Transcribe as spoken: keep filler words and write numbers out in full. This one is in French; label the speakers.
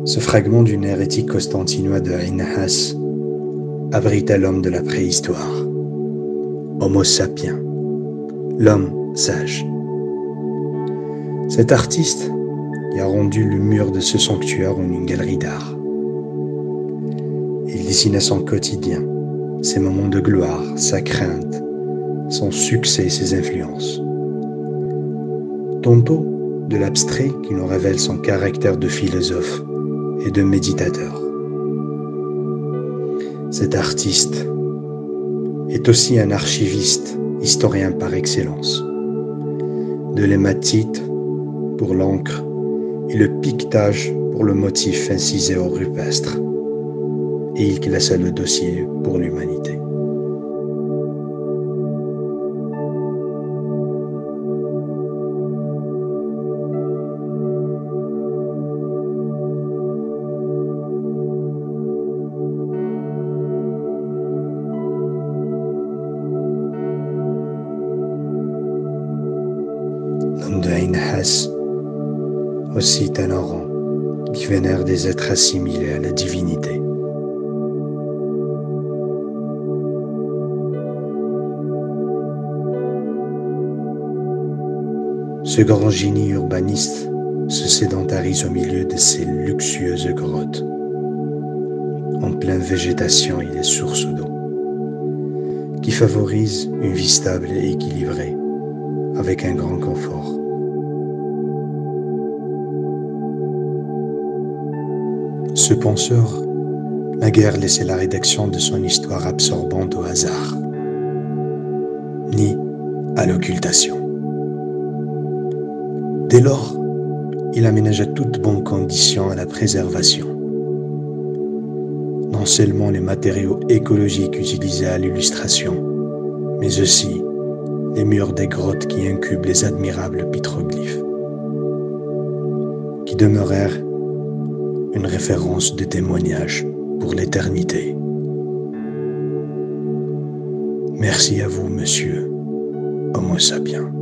Speaker 1: Ce fragment du nerf éthique constantinois de Ain Nahas abrite l'homme de la préhistoire, Homo sapiens, l'homme sage. Cet artiste y a rendu le mur de ce sanctuaire en une galerie d'art. Il dessine son quotidien, ses moments de gloire, sa crainte, son succès et ses influences. Tantôt de l'abstrait qui nous révèle son caractère de philosophe et de méditateur. Cet artiste est aussi un archiviste, historien par excellence. De l'hématite pour l'encre et le piquetage pour le motif incisé au rupestre. Et il classa le dossier pour l'humanité. L'homme de Ain Nahas, aussi Tanoran, qui vénère des êtres assimilés à la divinité. Ce grand génie urbaniste se sédentarise au milieu de ces luxueuses grottes, en pleine végétation et des sources d'eau, qui favorisent une vie stable et équilibrée, avec un grand confort. Ce penseur n'a guère laissé la rédaction de son histoire absorbante au hasard, ni à l'occultation. Dès lors, il aménagea toutes bonnes conditions à la préservation. Non seulement les matériaux écologiques utilisés à l'illustration, mais aussi les murs des grottes qui incubent les admirables pétroglyphes, qui demeurèrent une référence de témoignage pour l'éternité. Merci à vous, monsieur Homo sapiens.